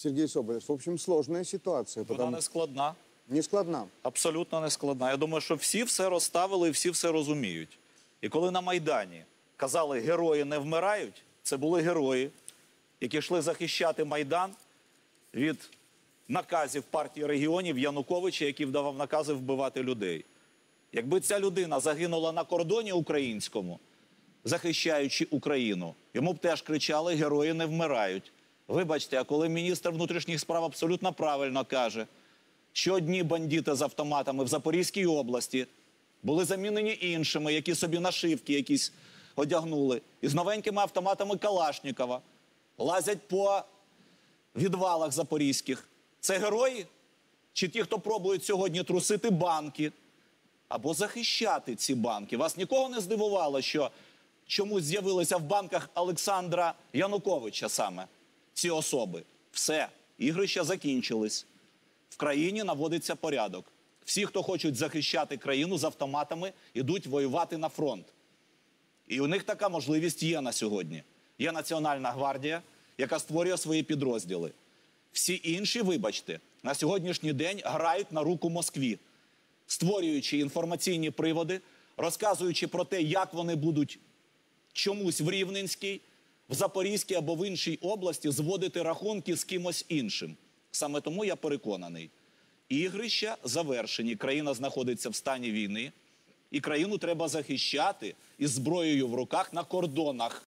Сергей Соболев, в общем, сложная ситуация. Вона не складна. Не складна. Абсолютно не складна. Я думаю, що всі все розставили і всі все розуміють. І коли на Майдані казали «герої не вмирають», це були герої, які йшли захищати Майдан від наказів партії регіонів Януковича, який давав накази вбивати людей. Якби ця людина загинула на кордоні українському, захищаючи Україну, йому б теж кричали «герої не вмирають». Вибачте, а коли міністр внутрішніх справ абсолютно правильно каже, що одні бандити з автоматами в Запорізькій області були замінені іншими, які собі нашивки якісь одягнули, і з новенькими автоматами Калашнікова лазять по відвалах запорізьких. Це герої? Чи ті, хто пробують сьогодні трусити банки або захищати ці банки? Вас нікого не здивувало, що чомусь з'явилися в банках Олександра Януковича саме ці особи? Все, ігрища закінчились. В країні наводиться порядок. Всі, хто хочуть захищати країну з автоматами, йдуть воювати на фронт. І у них така можливість є на сьогодні. Є Національна гвардія, яка створює свої підрозділи. Всі інші, вибачте, на сьогоднішній день грають на руку Москві, створюючи інформаційні приводи, розказуючи про те, як вони будуть чомусь в Рівненській, в Запорізькій або в іншій області зводити рахунки з кимось іншим. Саме тому я переконаний, ігрища завершені, країна знаходиться в стані війни, і країну треба захищати із зброєю в руках на кордонах.